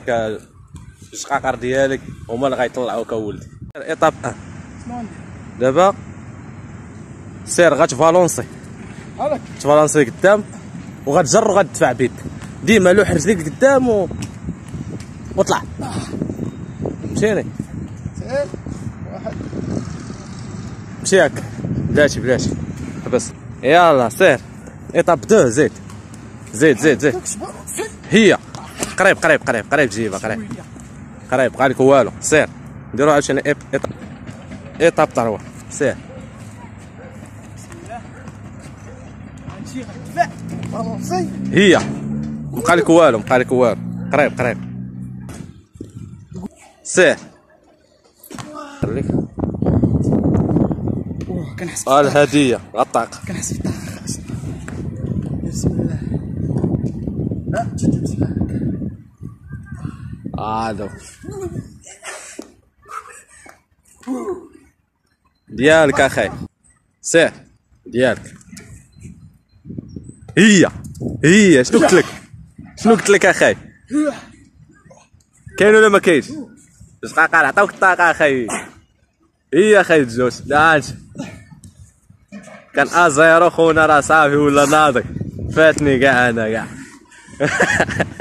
هكا الشقاقر ديالك هما اللي غيطلعوك اولدي. ايطاب دابا سير غتفالونسي تفالونسي قدام وغتجر وغتدفع بيد ديما لوح رجليك قدام وطلع. مشيني سير واحد مشي هكا بلاتي حبس يلا سير. ايطاب 2 زيد هي قريب جيبها قريب بقالك والو. سير نديرو عاوتاني ايطاب 3 سير. غنمشي غندفع بالونسي هي بقالك والو قريب سير. خليك كنحس الهديه غطاق كنحس بالطاقة. بسم الله بسم الله هادو ديالك اخي سير ديالك. هي شنو قلت لك اخي؟ كاين ولا ما كاينش؟ الشقاقر عطاوك الطاقه اخي. هي اخي الجوج لا انت كان ازيرو خونا راه صافي ولا ناضي فاتني كاع انا كاع